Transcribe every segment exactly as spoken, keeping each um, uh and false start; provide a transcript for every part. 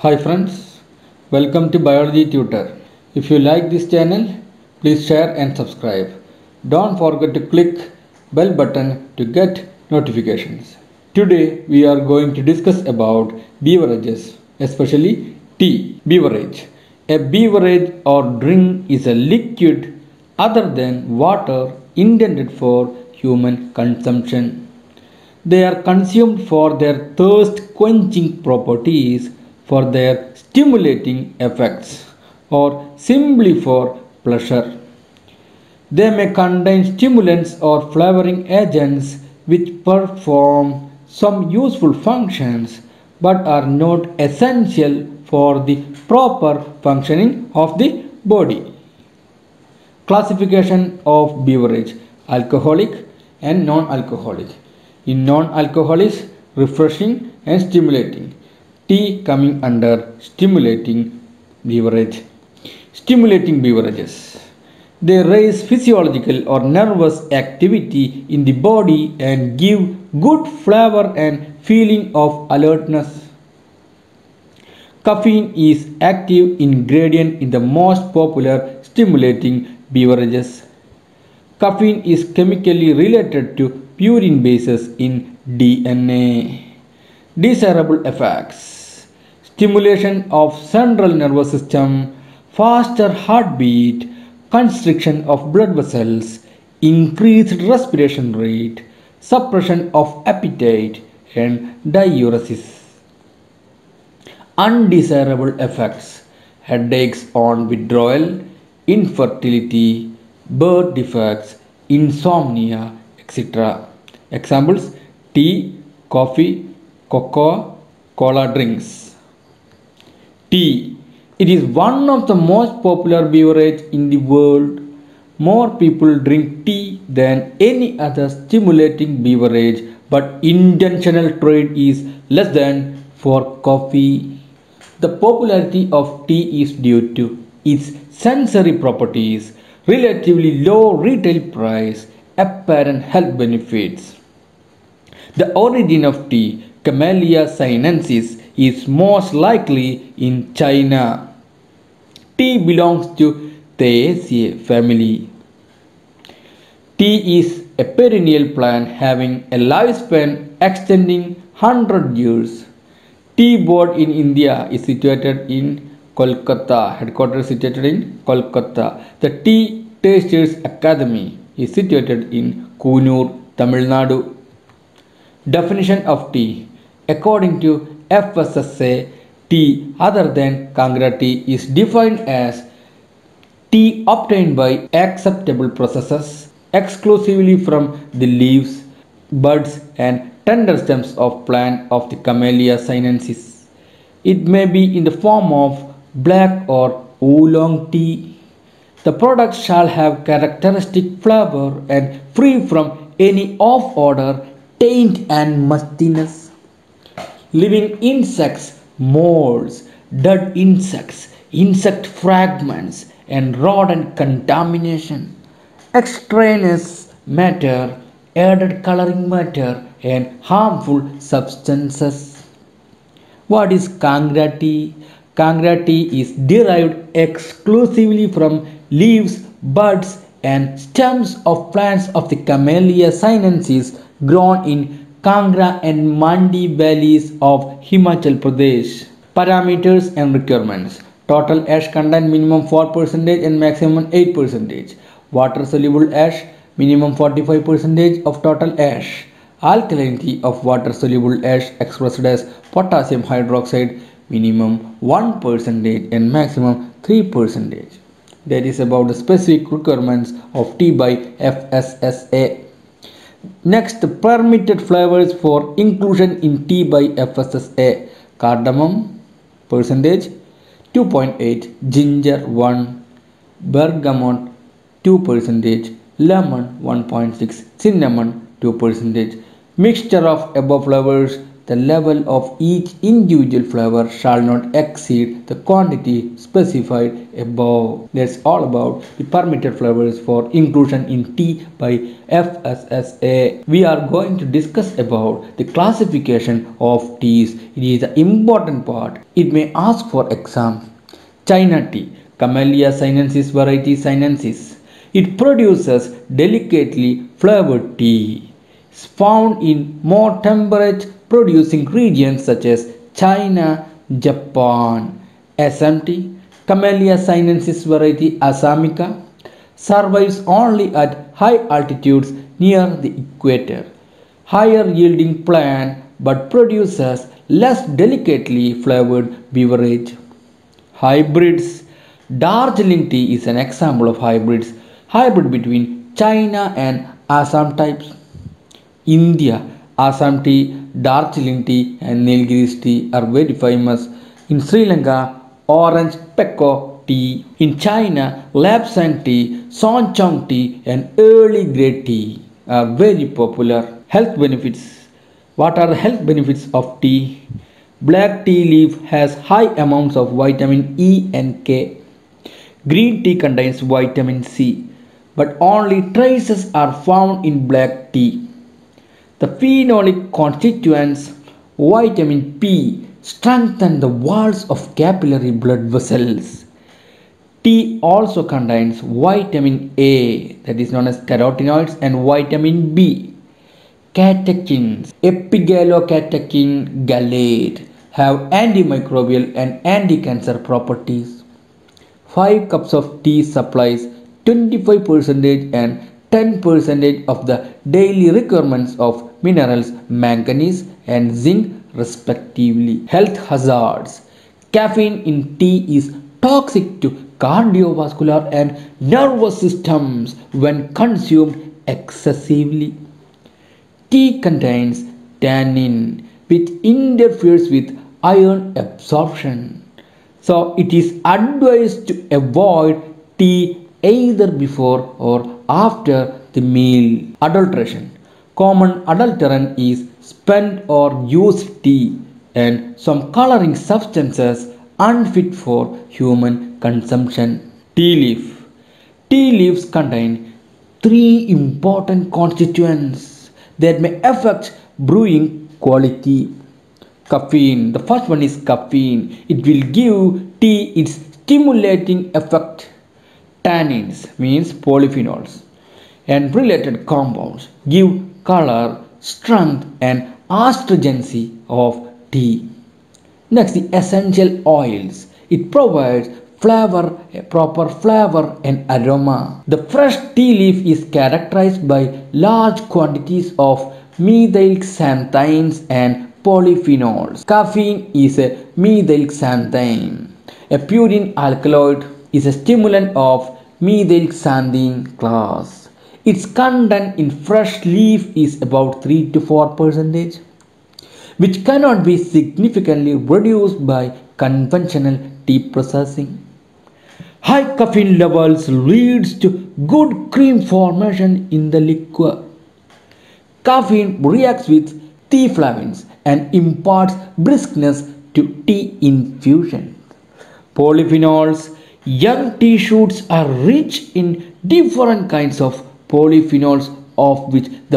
Hi friends, welcome to Biology Tutor. If you like this channel, please share and subscribe. Don't forget to click bell button to get notifications. Today we are going to discuss about beverages, especially tea beverage. A beverage or drink is a liquid other than water intended for human consumption. They are consumed for their thirst quenching properties, for their stimulating effects, or simply for pleasure. They may contain stimulants or flavoring agents which perform some useful functions but are not essential for the proper functioning of the body. Classification of beverage: alcoholic and non-alcoholic. In non-alcoholic, refreshing and stimulating. Tea coming under stimulating beverage. Stimulating beverages. They raise physiological or nervous activity in the body and give good flavor and feeling of alertness. Caffeine is active ingredient in the most popular stimulating beverages. Caffeine is chemically related to purine bases in D N A. Desirable effects: stimulation of central nervous system, faster heartbeat, constriction of blood vessels, increased respiration rate, suppression of appetite, and diuresis. Undesirable effects: headaches on withdrawal, infertility, birth defects, insomnia, et cetera. Examples: tea, coffee, cocoa, cola drinks. Tea. It is one of the most popular beverages in the world. More people drink tea than any other stimulating beverage, but intentional trade is less than for coffee. The popularity of tea is due to its sensory properties, relatively low retail price, apparent health benefits. The origin of tea, Camellia sinensis, is most likely in China. Tea belongs to Theaceae family. Tea is a perennial plant having a lifespan extending one hundred years. Tea board in India is situated in Kolkata, headquarters situated in Kolkata. The Tea Tasters Academy is situated in Kunur, Tamil Nadu. Definition of tea. According to F S S A, tea other than Kangra tea is defined as tea obtained by acceptable processes exclusively from the leaves, buds and tender stems of plant of the Camellia sinensis. It may be in the form of black or oolong tea. The product shall have characteristic flavor and free from any off-odor, taint and mustiness. Living insects, molds, dead insects, insect fragments and rodent contamination, extraneous matter, added coloring matter and harmful substances. What is Kangra tea? Kangra tea is derived exclusively from leaves, buds and stems of plants of the Camellia sinensis grown in Kangra and Mandi valleys of Himachal Pradesh. Parameters and requirements: total ash content minimum four percent and maximum eight percent. Water soluble ash minimum forty-five percent of total ash. Alkalinity of water soluble ash expressed as potassium hydroxide minimum one percent and maximum three percent. That is about the specific requirements of tea by F S S A. Next, permitted flavors for inclusion in tea by F S S A: cardamom percentage two point eight, ginger one, bergamot two percent, lemon one point six, cinnamon two percent. Mixture of above flavors the level of each individual flavor shall not exceed the quantity specified above. That's all about the permitted flavors for inclusion in tea by F S S A. We are going to discuss about the classification of teas. It is an important part. It may ask for exam. China tea, Camellia sinensis variety sinensis. It produces delicately flavored tea. It's found in more temperature producing regions such as China, Japan. Assam tea, Camellia sinensis variety Assamica, survives only at high altitudes near the equator. Higher yielding plant but produces less delicately flavored beverage. Hybrids. Darjeeling tea is an example of hybrids. Hybrid between China and Assam types. India. Assam tea, Darjeeling tea and Nilgiris tea are very famous. In Sri Lanka, orange pekoe tea. In China, Lapsang tea, Sonchong tea and early grey tea are very popular. Health benefits. What are the health benefits of tea? Black tea leaf has high amounts of vitamin E and K. Green tea contains vitamin C, but only traces are found in black tea. The phenolic constituents vitamin P strengthen the walls of capillary blood vessels. Tea also contains vitamin A, that is known as carotenoids, and vitamin B. Catechins, epigallocatechin gallate, have antimicrobial and anti-cancer properties. five cups of tea supplies twenty-five percent and ten percent of the daily requirements of minerals manganese and zinc respectively. Health hazards. Caffeine in tea is toxic to cardiovascular and nervous systems when consumed excessively. Tea contains tannin which interferes with iron absorption. So it is advised to avoid tea either before or after the meal. Adulteration. Common adulterant is spent or used tea and some coloring substances unfit for human consumption. Tea leaf. Tea leaves contain three important constituents that may affect brewing quality. Caffeine. The first one is caffeine. It will give tea its stimulating effect. Tannins means polyphenols and related compounds give color, strength and astringency of tea. Next, the essential oils. It provides flavor, a proper flavor and aroma. The fresh tea leaf is characterized by large quantities of methylxanthines and polyphenols. Caffeine is a methylxanthine. A purine alkaloid is a stimulant of methylxanthine class. Its content in fresh leaf is about three to four percent, which cannot be significantly reduced by conventional tea processing. High caffeine levels leads to good cream formation in the liquor. Caffeine reacts with tea flavins and imparts briskness to tea infusion. Polyphenols. Young tea shoots are rich in different kinds of polyphenols, of which the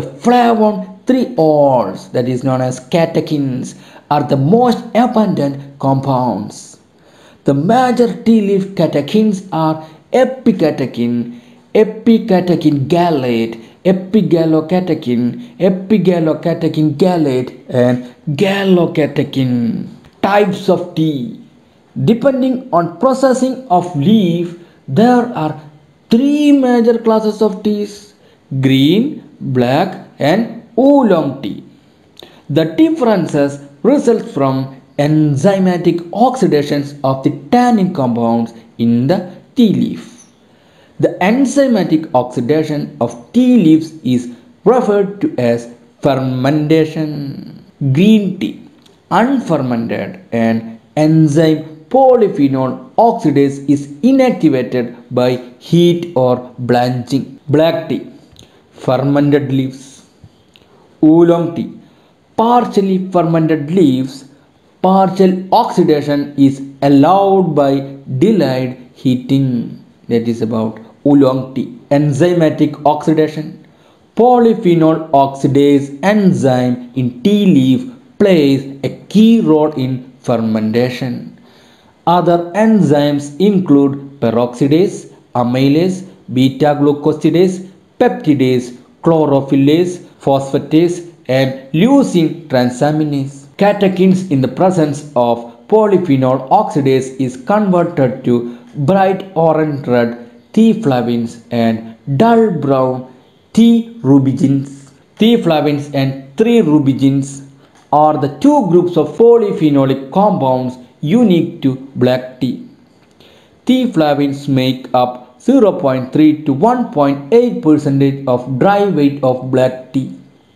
flavonols, that is known as catechins, are the most abundant compounds. The major tea leaf catechins are epicatechin, epicatechin gallate, epigallocatechin, epigallocatechin gallate and gallocatechin. Types of tea. Depending on processing of leaf, there are three major classes of teas: green, black and oolong tea. The differences result from enzymatic oxidations of the tannin compounds in the tea leaf. The enzymatic oxidation of tea leaves is referred to as fermentation. Green tea, unfermented and enzyme polyphenol oxidase is inactivated by heat or blanching. Black tea, fermented leaves. Oolong tea, partially fermented leaves, partial oxidation is allowed by delayed heating. That is about oolong tea. Enzymatic oxidation. Polyphenol oxidase enzyme in tea leaf plays a key role in fermentation. Other enzymes include peroxidase, amylase, beta-glucosidase, peptidase, chlorophyllase, phosphatase, and leucine transaminase. Catechins in the presence of polyphenol oxidase is converted to bright orange red thioflavins and dull brown thiorubigens. Thioflavins and thiorubigens are the two groups of polyphenolic compounds unique to black tea. Thioflavins make up zero point three to one point eight percent of dry weight of black tea.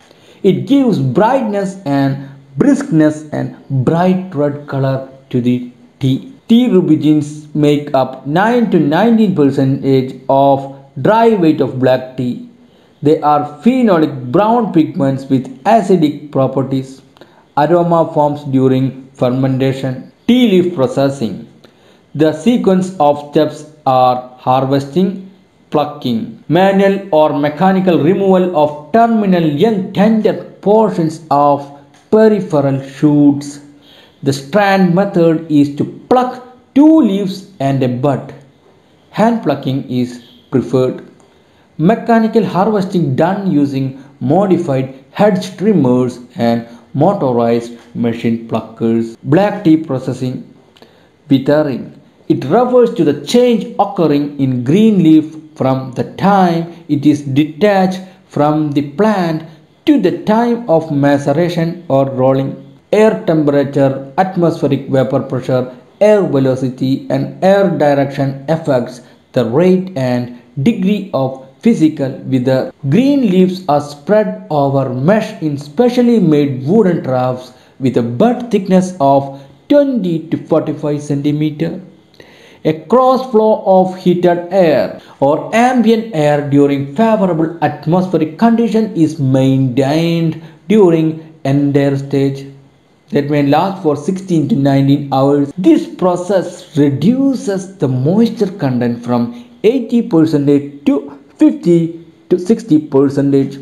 It gives brightness and briskness and bright red color to the tea. Thiorubigens make up nine to nineteen percent of dry weight of black tea. They are phenolic brown pigments with acidic properties. Aroma forms during fermentation. Tea leaf processing. The sequence of steps are harvesting, plucking, manual or mechanical removal of terminal young tender portions of peripheral shoots. The strand method is to pluck two leaves and a bud. Hand plucking is preferred. Mechanical harvesting done using modified hedge trimmers and motorized machine pluckers. Black tea processing. Withering. It refers to the change occurring in green leaf from the time it is detached from the plant to the time of maceration or rolling. Air temperature, atmospheric vapor pressure, air velocity and air direction affects the rate and degree of physical wither. Green leaves are spread over mesh in specially made wooden troughs with a bud thickness of twenty to forty-five centimeters. A cross flow of heated air or ambient air during favorable atmospheric condition is maintained during entire stage that may last for sixteen to nineteen hours. This process reduces the moisture content from eighty percent to fifty to sixty percent.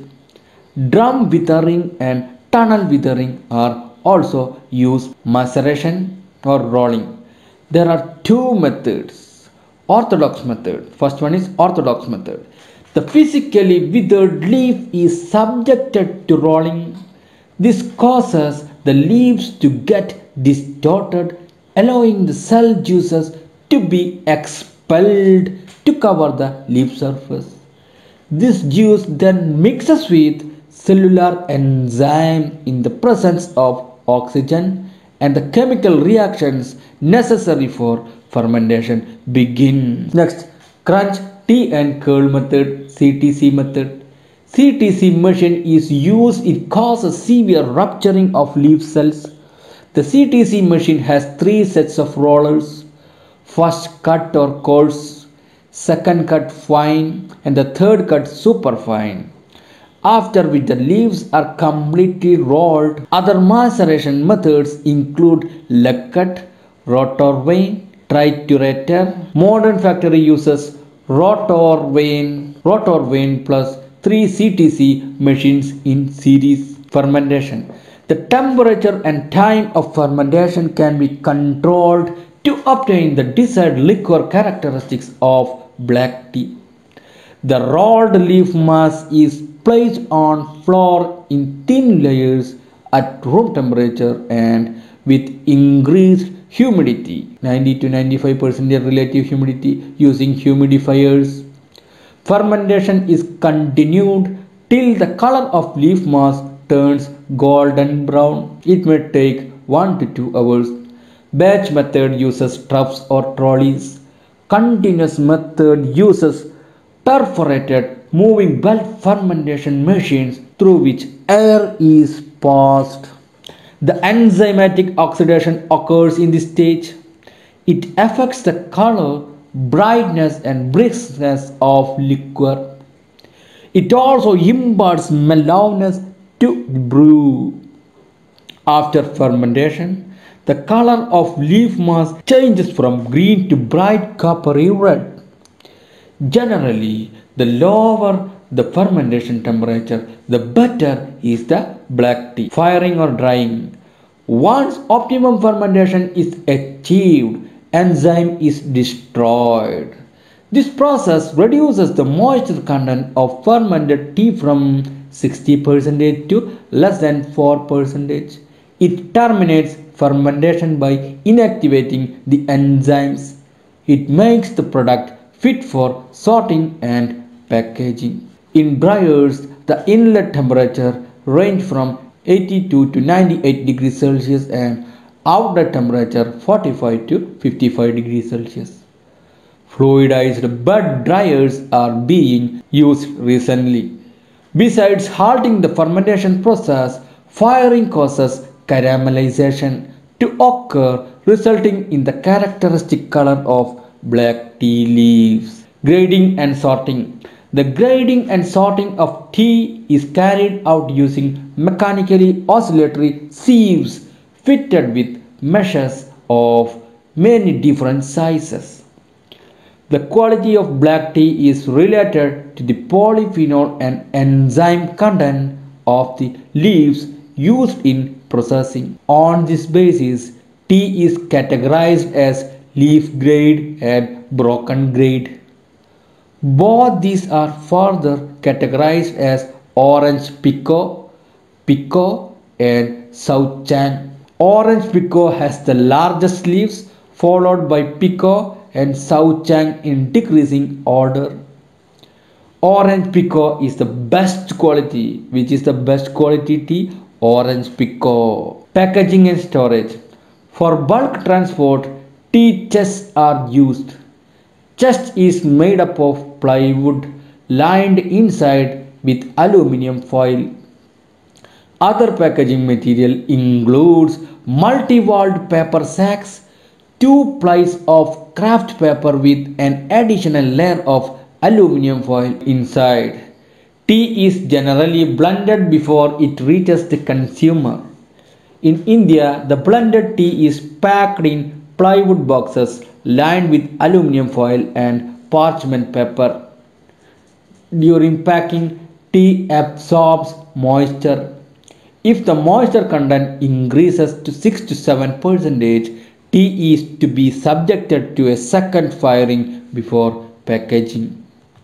Drum withering and tunnel withering are also used. Maceration or rolling. There are two methods. Orthodox method. First one is orthodox method. The physically withered leaf is subjected to rolling. This causes the leaves to get distorted, allowing the cell juices to be expelled to cover the leaf surface. This juice then mixes with cellular enzyme in the presence of oxygen, and the chemical reactions necessary for fermentation begin. Next, crunch, tea and curl method, C T C method. C T C machine is used. It causes severe rupturing of leaf cells. The C T C machine has three sets of rollers. First cut or coarse, second cut fine, and the third cut super fine. After which the leaves are completely rolled. Other maceration methods include leg cut, rotor vane, triturator. Modern factory uses rotor vane, rotor vane plus three C T C machines in series. Fermentation. The temperature and time of fermentation can be controlled to obtain the desired liquor characteristics of black tea. The rolled leaf mass is placed on floor in thin layers at room temperature and with increased humidity, ninety to ninety-five percent relative humidity, using humidifiers. Fermentation is continued till the color of leaf mass turns golden brown. It may take one to two hours. Batch method uses troughs or trolleys. Continuous method uses perforated moving belt fermentation machines through which air is passed. The enzymatic oxidation occurs in this stage. It affects the color, brightness and briskness of liquor. It also imparts mellowness to the brew. After fermentation, the color of leaf mass changes from green to bright coppery red. Generally, the lower the fermentation temperature, the better is the black tea. Firing or drying. Once optimum fermentation is achieved, enzyme is destroyed. This process reduces the moisture content of fermented tea from sixty percent to less than four percent. It terminates fermentation by inactivating the enzymes. It makes the product fit for sorting and packaging. In dryers, the inlet temperature range from eighty-two to ninety-eight degrees Celsius and outlet temperature forty-five to fifty-five degrees Celsius. Fluidized bud dryers are being used recently. Besides halting the fermentation process, firing causes caramelization to occur, resulting in the characteristic color of black tea leaves. Grading and sorting. The grading and sorting of tea is carried out using mechanically oscillatory sieves fitted with meshes of many different sizes. The quality of black tea is related to the polyphenol and enzyme content of the leaves used in processing. On this basis, tea is categorized as leaf grade and broken grade. Both these are further categorized as orange pekoe, pekoe and Souchang. Orange pekoe has the largest leaves, followed by pekoe and Souchang in decreasing order. Orange pekoe is the best quality. Which is the best quality tea? Orange pekoe. Packaging and storage. For bulk transport, tea chests are used. Chest is made up of plywood lined inside with aluminum foil. Other packaging material includes multi-walled paper sacks, two plies of craft paper with an additional layer of aluminum foil inside. Tea is generally blended before it reaches the consumer. In India, the blended tea is packed in plywood boxes lined with aluminum foil and parchment paper. During packing, tea absorbs moisture. If the moisture content increases to six to seven percent, tea is to be subjected to a second firing before packaging.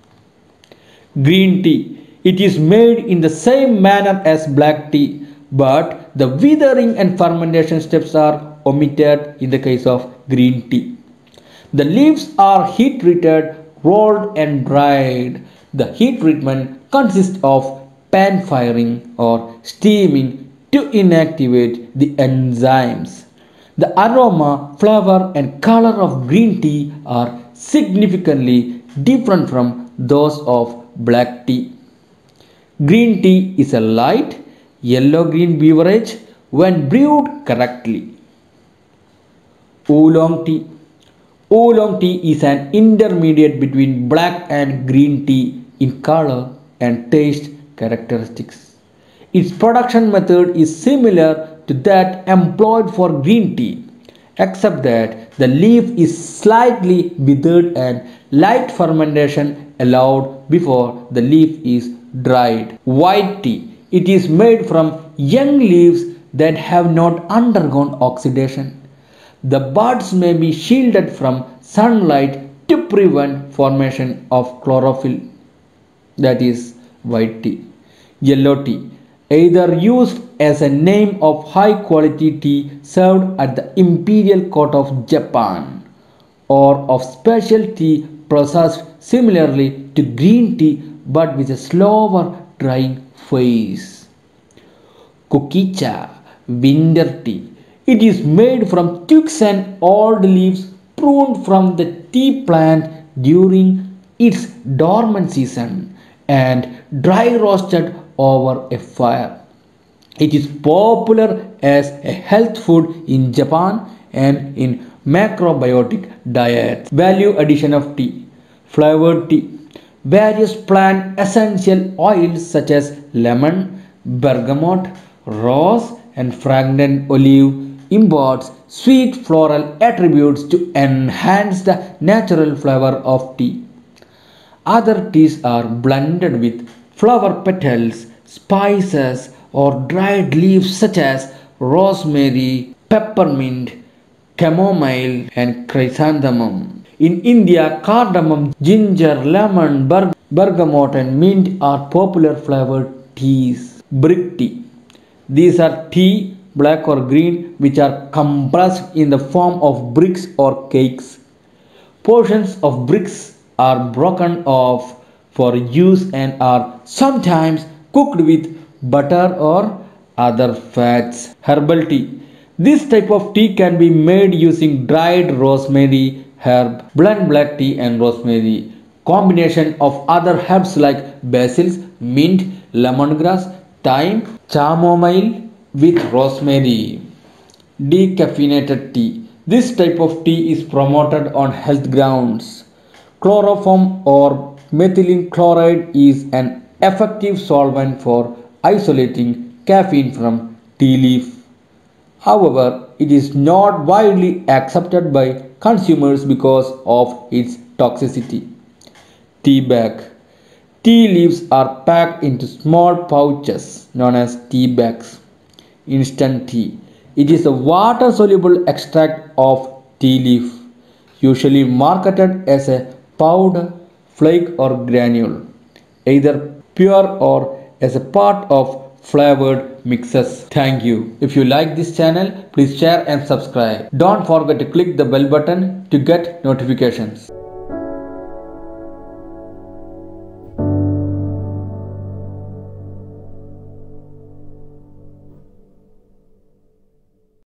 Green tea. It is made in the same manner as black tea, but the withering and fermentation steps are omitted in the case of green tea. The leaves are heat treated, rolled and dried. The heat treatment consists of pan firing or steaming to inactivate the enzymes. The aroma, flavor and color of green tea are significantly different from those of black tea. Green tea is a light yellow-green beverage when brewed correctly. Oolong tea. Oolong tea is an intermediate between black and green tea in color and taste characteristics. Its production method is similar to that employed for green tea, except that the leaf is slightly withered and light fermentation allowed before the leaf is dried. White tea. It is made from young leaves that have not undergone oxidation. The buds may be shielded from sunlight to prevent formation of chlorophyll. That is white tea. Yellow tea. Either used as a name of high quality tea served at the imperial court of Japan, or of special tea processed similarly to green tea but with a slower drying phase. Kukicha, winter tea. It is made from twigs and old leaves pruned from the tea plant during its dormant season and dry roasted over a fire. It is popular as a health food in Japan and in macrobiotic diets. Value addition of tea. Flavored tea. Various plant essential oils such as lemon, bergamot, rose and fragrant olive imparts sweet floral attributes to enhance the natural flavor of tea. Other teas are blended with flower petals, spices, or dried leaves such as rosemary, peppermint, chamomile, and chrysanthemum. In India, cardamom, ginger, lemon, berg- bergamot, and mint are popular flavored teas. Brick tea. These are tea, black or green, which are compressed in the form of bricks or cakes. Portions of bricks are broken off for use and are sometimes cooked with butter or other fats. Herbal tea. This type of tea can be made using dried rosemary herb, blend black tea and rosemary. Combination of other herbs like basil, mint, lemongrass, thyme, chamomile with rosemary. Decaffeinated tea. This type of tea is promoted on health grounds. Chloroform or methylene chloride is an effective solvent for isolating caffeine from tea leaf. However, it is not widely accepted by consumers because of its toxicity. Tea bag. Tea leaves are packed into small pouches known as tea bags. Instant tea. It is a water soluble extract of tea leaf, usually marketed as a powder, flake, or granule, either pure or as a part of flavored mixes. Thank you. If you like this channel, please share and subscribe. Don't forget to click the bell button to get notifications.